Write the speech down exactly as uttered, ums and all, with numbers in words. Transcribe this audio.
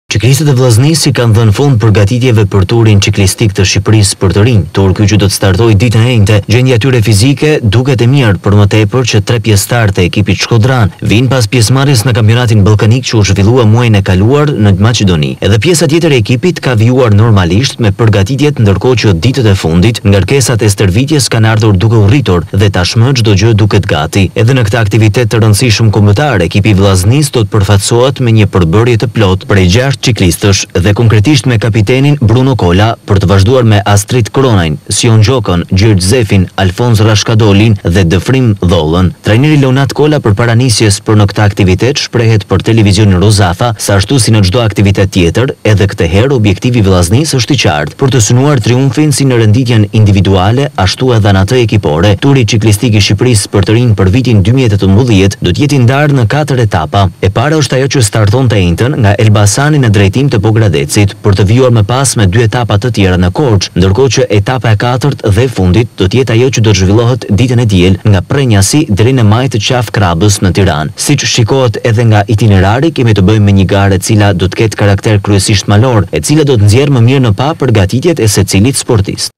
Ciklistët e Vllaznisë kanë dhënë fund përgatitjeve për turin ciklistik të Shqipërisë për të rinj. Tur ky që do të startojë ditën e njëjtë. Gjendja e tyre fizike duket e mirë, për më tepër që tre pjesëtar të ekipit shkodran vinë pas pjesëmarrjes në kampionatin ballkanik që u zhvillua muajin e kaluar në Maqedoni. Edhe pjesa tjetër e ekipit ka vijuar normalisht me përgatitjet, ndërkohë që ditët e fundit ngarkesat e stërvitjes kanë ardhur duke u rritur dhe tashmë çdo gjë duket gati. Edhe në këtë aktivitet të rëndësishëm kombëtar, ekipi i Vllaznisë do të përfaqësohet me një përbërje të plotë prej gjashtë ciklistësh dhe konkretisht me kapitenin Bruno Kola, për të vazhduar me Astrid Kronajn, Sion Gjokën, Gjergj Zefin, Alfons Rashkadolin dhe Dëfrim Dhollën. Trajneri Leonat Kola përpara nisjes për në këtë aktivitet shprehet për televizionin Rozafa se ashtu si në çdo aktivitet tjetër, edhe këtë herë objektivi i Vllaznisë është i qartë, për të synuar triumfin si në renditjen individuale, ashtu edhe në atë ekipore. Turi ciklistik i Shqipërisë për të rinj për vitin dy mijë e tetëmbëdhjetë do të jetë i ndarë në katër etapa. E para është ajo që starton të njëjtën nga Elbasani në drejtim të Pogradecit, për të vijuar më pas me dy etapa të tjera në Korçë, ndërkohë që etapa e katërt dhe fundit do të jetë ajo që do të zhvillohet ditën e diel nga Prenjasi deri në maj të Qaf Krabës në Tiranë. Siç shikohet edhe nga itinerari, kemi të bëjmë me një garë e cila do të ketë karakter kryesisht malor, e cila do të nxjerrë më mirë në pa përgatitjet e secilit sportist.